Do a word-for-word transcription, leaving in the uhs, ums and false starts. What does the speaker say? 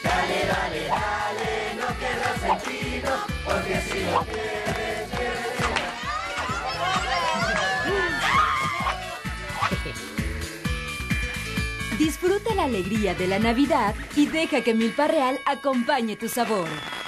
Dale, dale, dale, no pierdas el tino, porque si lo pierdes, Disfruta la alegría de la Navidad y deja que Milpa Real acompañe tu sabor.